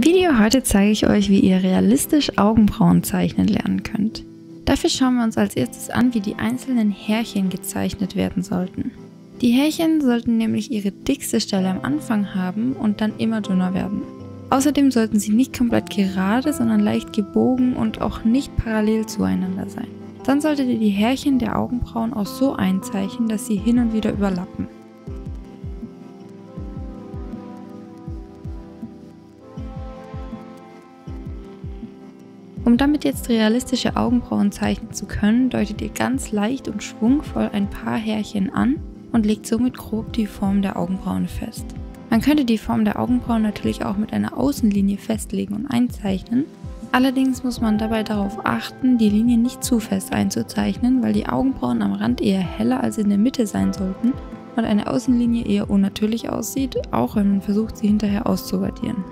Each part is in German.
Im Video heute zeige ich euch, wie ihr realistisch Augenbrauen zeichnen lernen könnt. Dafür schauen wir uns als erstes an, wie die einzelnen Härchen gezeichnet werden sollten. Die Härchen sollten nämlich ihre dickste Stelle am Anfang haben und dann immer dünner werden. Außerdem sollten sie nicht komplett gerade, sondern leicht gebogen und auch nicht parallel zueinander sein. Dann solltet ihr die Härchen der Augenbrauen auch so einzeichnen, dass sie hin und wieder überlappen. Um damit jetzt realistische Augenbrauen zeichnen zu können, deutet ihr ganz leicht und schwungvoll ein paar Härchen an und legt somit grob die Form der Augenbrauen fest. Man könnte die Form der Augenbrauen natürlich auch mit einer Außenlinie festlegen und einzeichnen. Allerdings muss man dabei darauf achten, die Linie nicht zu fest einzuzeichnen, weil die Augenbrauen am Rand eher heller als in der Mitte sein sollten und eine Außenlinie eher unnatürlich aussieht, auch wenn man versucht, sie hinterher auszuradieren.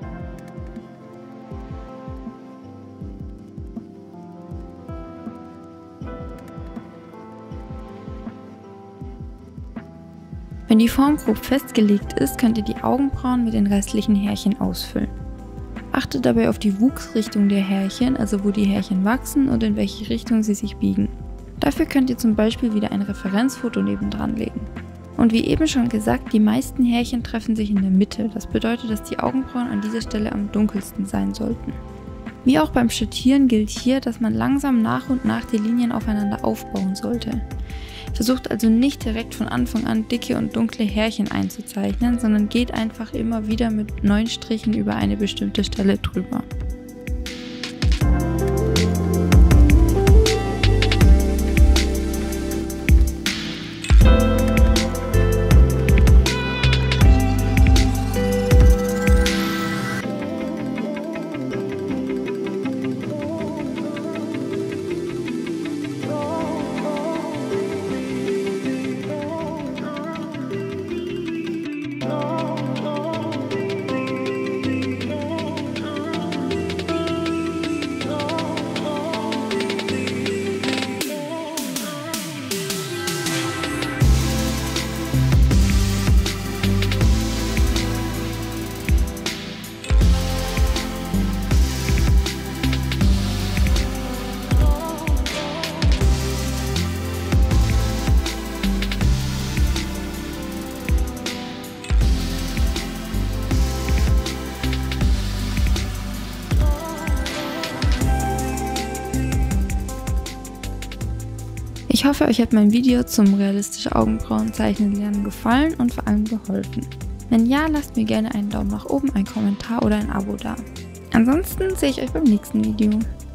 Wenn die Form grob festgelegt ist, könnt ihr die Augenbrauen mit den restlichen Härchen ausfüllen. Achtet dabei auf die Wuchsrichtung der Härchen, also wo die Härchen wachsen und in welche Richtung sie sich biegen. Dafür könnt ihr zum Beispiel wieder ein Referenzfoto nebendran legen. Und wie eben schon gesagt, die meisten Härchen treffen sich in der Mitte. Das bedeutet, dass die Augenbrauen an dieser Stelle am dunkelsten sein sollten. Wie auch beim Schattieren gilt hier, dass man langsam nach und nach die Linien aufeinander aufbauen sollte. Versucht also nicht direkt von Anfang an dicke und dunkle Härchen einzuzeichnen, sondern geht einfach immer wieder mit neuen Strichen über eine bestimmte Stelle drüber. Ich hoffe, euch hat mein Video zum realistischen Augenbrauenzeichnen lernen gefallen und vor allem geholfen. Wenn ja, lasst mir gerne einen Daumen nach oben, einen Kommentar oder ein Abo da. Ansonsten sehe ich euch beim nächsten Video.